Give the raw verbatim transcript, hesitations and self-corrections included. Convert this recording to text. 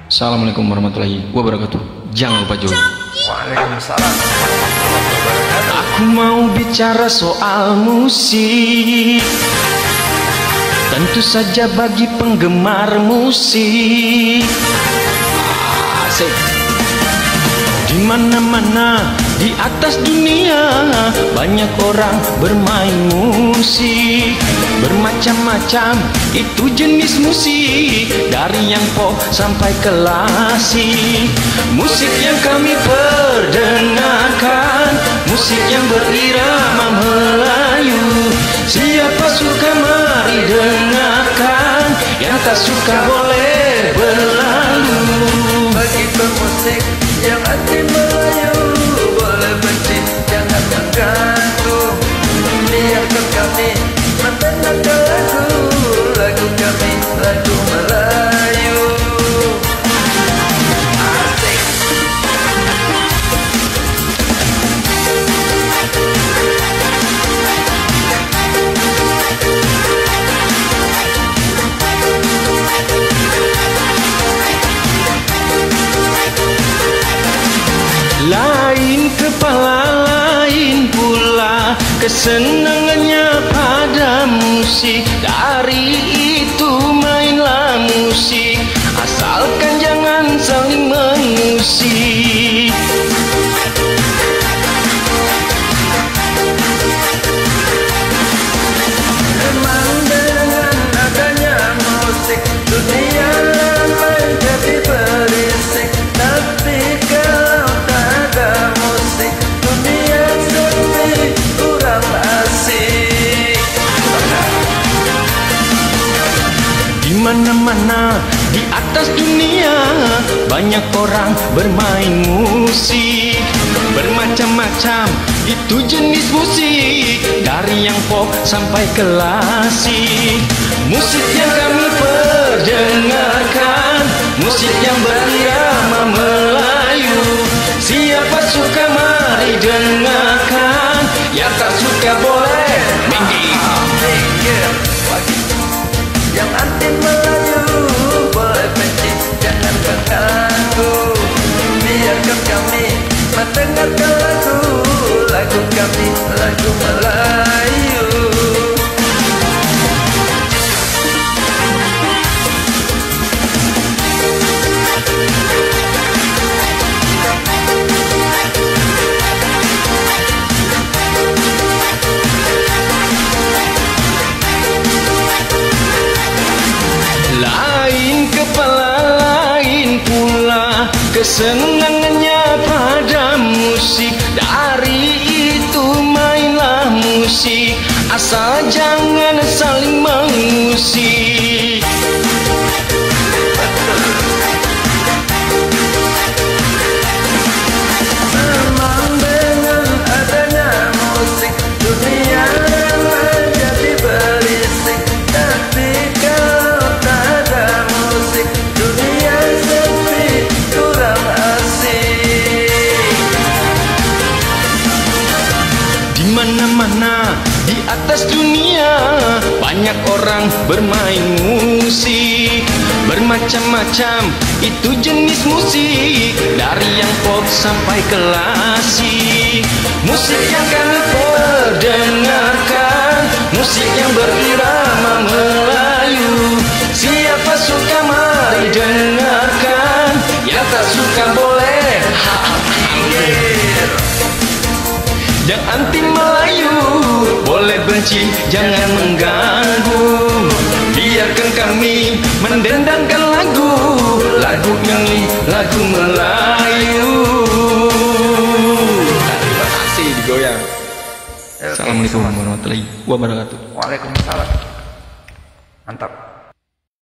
Assalamualaikum warahmatullahi wabarakatuh. Jangan lupa join. Waalaikumsalam. Aku mau bicara soal musik, tentu saja bagi penggemar musik. Asik. Di mana-mana di atas dunia banyak orang bermain musik, bermacam-macam itu jenis musik, dari yang pop sampai klasik. Musik yang kami perdengarkan, musik yang berirama Melayu. Siapa suka mari dengarkan, yang tak suka boleh berlalu. Bagi pemusik yang hati Melayu, boleh benci, jangan mengganggu. Biarkan kami mendengarkan lagu, lagu kami, lagu Melayu. Asik. Lain kepala, lain pula kesenangannya pada musik. Dari itu mainlah musik, asalkan jangan saling mengusik. Memang dengan adanya musik, dunia menjadi berisik. Tapi kalau tak ada musik, dunia sepi, kurang asik. Di mana-mana di atas dunia banyak orang bermain musik, bermacam-macam itu jenis musik, dari yang pop sampai klasik. Musik yang kami perdengarkan, musik yang berirama Melayu. Siapa suka mari dengarkan, yang tak suka boleh minggir. Minggir lagi. Yang anti Melayu boleh benci, jangan mengganggu. Biarkan kami mendengarkan lagu, lagu kami, lagu Melayu. Lain kepala, lain pula kesenangannya pada musik. Dari itu mainlah musik, asal jangan saling mengusik. Memang dengan adanya musik, dunia menjadi berisik. Tapi kalau tak ada musik, dunia sepi, kurang asik. Di mana-mana di atas dunia banyak orang bermain musik, bermacam-macam itu jenis musik, dari yang pop sampai klasik. Musik yang kami perdengarkan, musik yang berirama Melayu. Siapa suka mari dengarkan, yang tak suka boleh minggir. Yang anti Melayu boleh benci, jangan mengganggu. Biarkan kami mendendangkan lagu, lagu ini lagu Melayu. Terima kasih digoyang. Assalamualaikum warahmatullahi wabarakatuh. Waalaikumsalam. Mantap.